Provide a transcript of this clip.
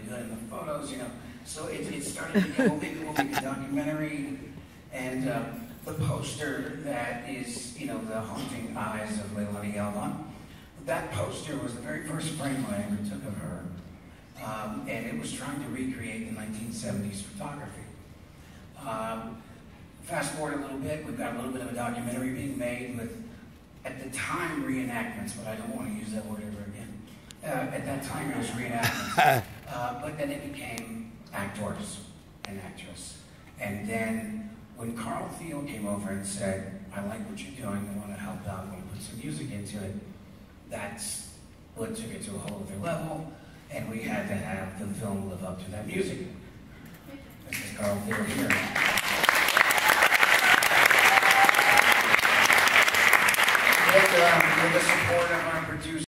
good in the photos, you know. So it started to go, maybe we'll make a documentary. And the poster that is, you know, the haunting eyes of Leilani Elvan, that poster was the very first frame I ever took of her. And it was trying to recreate the 1970s photography. Fast forward a little bit, we've got a little bit of a documentary being made with, at the time, reenactments, but I don't want to use that word ever again. At that time, it was reenactments. But then it became actors and actress. And then when Carl Thiel came over and said, I like what you're doing, I want to help out, I want to put some music into it, that's what took it to a whole other level. And we had to have the film live up to that music. This is Carl Thiel here. With the support of our producer.